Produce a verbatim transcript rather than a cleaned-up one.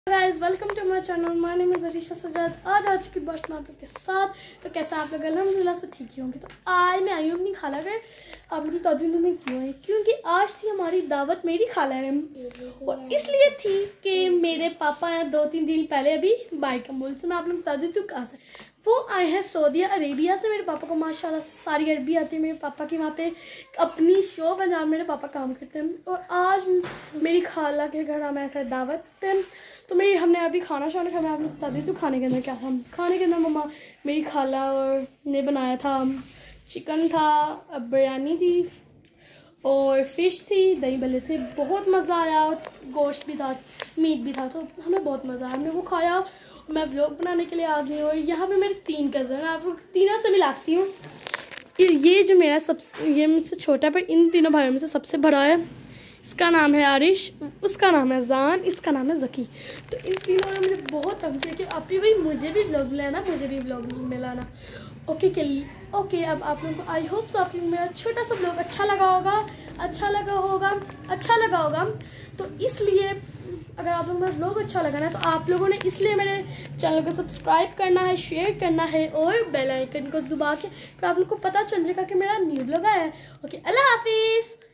Guys welcome to my channel. My name is Arisha Sajjad. आज आज की बर्स में आप लोग के साथ। तो कैसा आप लोग अल्हम्दुलिल्लाह से ठीक ही होंगे। तो आज मैं आई हूँ अपनी खाला घर। आप लोग बता दूँ मैं क्यों आई, क्योंकि आज थी हमारी दावत मेरी खाला है और इसलिए थी कि मेरे पापा हैं दो तीन दिन पहले अभी बाई का मुल्क से। मैं आप लोग बता दूँ तो कहाँ से वो आए हैं, सऊदी अरेबिया से। मेरे पापा को माशाल्लाह से सारी अरबी आती है। मेरे पापा की वहाँ पे अपनी शॉप है जहाँ मेरे पापा काम करते हैं। और आज मेरी खाला के घर हमें ऐसा दावत है। तो मेरी हमने अभी खाना शाना खाना आप लोग बता दी। तो खाने के अंदर क्या था, खाने के अंदर मम्मा मेरी खाला और ने बनाया था चिकन था, बिरयानी थी और फ़िश थी, दही भल्ले थे। बहुत मज़ा आया, गोश्त भी था, मीट भी था। तो हमें बहुत मज़ा आया, हमने वो खाया। मैं व्लॉग बनाने के लिए आ गई हूँ और यहाँ पे मेरे तीन कज़न हैं। आप लोग तीनों से मिलाती हूँ। ये जो मेरा सबसे ये मुझसे छोटा है पर इन तीनों भाइयों में से सबसे बड़ा है। इसका नाम है आरिश, उसका नाम है जान, इसका नाम है ज़की। तो इन तीनों ने मुझे बहुत तंग किया कि आप भी भाई मुझे भी व्लॉग लाना, मुझे भी व्लॉग में लाना। ओके के लिए ओके। अब आप लोगों को आई होप सो आप लोग मेरा छोटा सा व्लॉग अच्छा लगा होगा, अच्छा लगा होगा अच्छा लगा होगा। तो इसलिए अगर आप लोगों को मेरा व्लॉग अच्छा लगा ना तो आप लोगों ने इसलिए मेरे चैनल को सब्सक्राइब करना है, शेयर करना है और बेल आइकन को दबा के फिर आप लोग को पता चल जाएगा कि मेरा न्यू व्लॉग आया है। ओके, अल्लाह हाफिज़।